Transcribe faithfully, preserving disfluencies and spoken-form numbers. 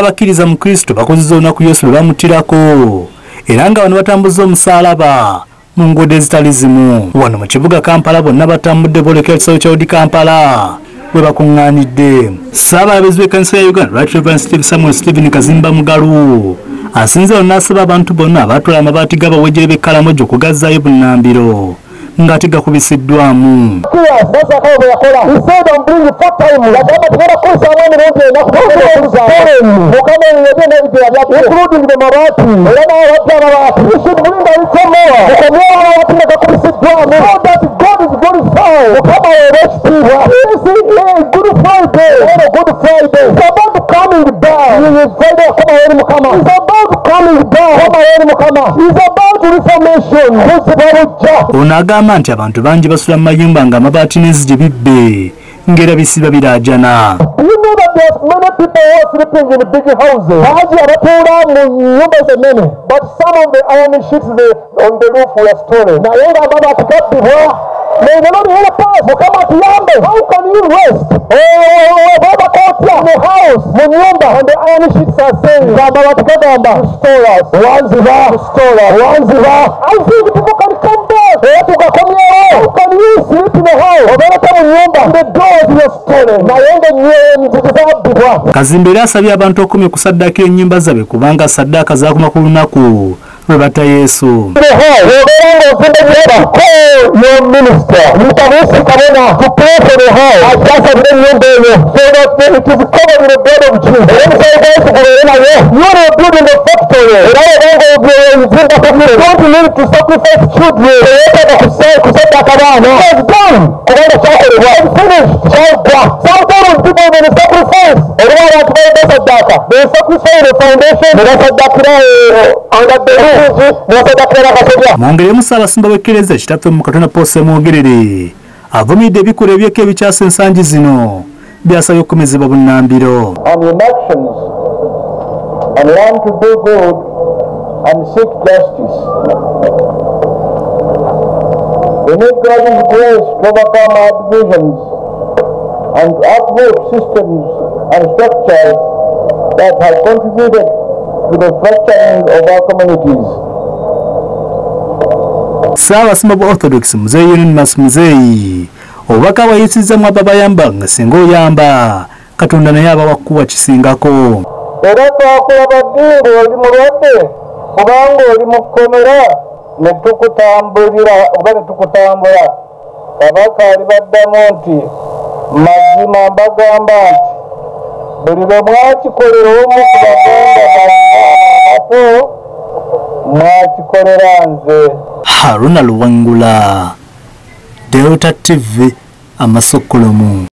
abakkiriza mu Kristo bakozesa olunaku Yesu lwe bamutirako era nga bano batambuza omusalaba mu nguudo ezitali zimu. Wano mu kibuga Kampala bonna batambudde boolekera ekisaawe kya Odi Kampala we bakuŋŋaanidde. Ssaabalabezi w'ekkanisa ya Uganda Right Reverend Steve Samuel Stephen Kazimba Mugalu asinzira n'asaba abantu bonna abaatwala amabaati g'abawejjere b'Ekalamoja okugazzaayo bunnambiro ng'ate gakubisiddwamu. Onagamba nti abantu bangi basula mu mayumba nga amabaati n'enzigi bibbe ng'era bisiba biraajana. Many people who are sleeping in big houses. But some of the iron sheets they, on the roof were stolen. Now, may the Lord help us. How can you rest? In the house, and the iron sheets are saying, restore us. Restore us. I think people can come back. How can you sleep in the house? And the doors were stolen. Kazimba era asabye abantu okumya okusaddaaka ennyumba zaabwe kubanga saddaaka zaakuma ku lunaku lwe batta Yesu. Mwongeremu Ssaabasimba w'Ekkeleza Kitaffe mu Katonda Paul Ssemwogerere avumidde ebikula eby'eko ebikyasa ensangi zino byasabye okukomezebwa bunnambiro. And learn to do good and seek justice. We need God's grace to overcome our divisions and to uproot systems and structures that have contributed to the fracturing of our communities. Ssaabasimba bwa Orthodox Muzeeyi Unanimus Muzeeyi obubaka bwayisizzamu ababayamba nga singa oyamba Katonda naye aba wakkuwa kisingako. Era twakulaba ddi oli mulwadde kubanga oli mu kkomera ne tukutambulira oba ne tukutambula. Kabaka alibaddamu nti mazima mbagamba nti buli lwe mwakikolera omu ku baganda bato mwakikolera nze. Haruna Luwangula, Delta T V, Amasokolomu.